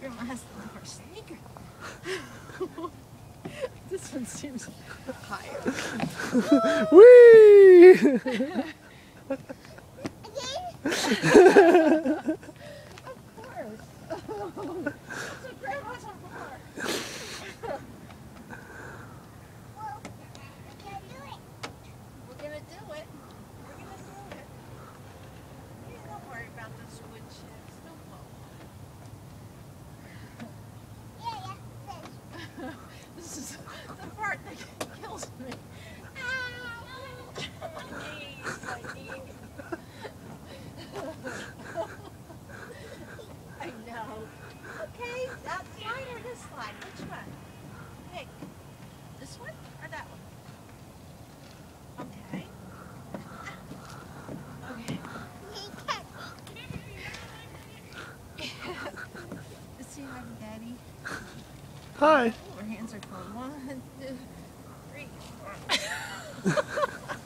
Grandma has to leave her sneaker. This one seems higher. Whee! Of course. That's what grandmas are for. Well, I can't do it. We're gonna do it. We're gonna do it. Yeah, don't worry about those wood chips. Don't blow. Yeah, fish. This is the part that kills me. Knees, my knee. I know. Okay, that slide or this slide? Which one? Pick. This one or that one? Okay. Okay. Let's see how Daddy. Hi. Oh, her hands are cold. 1, 2, 3, 4.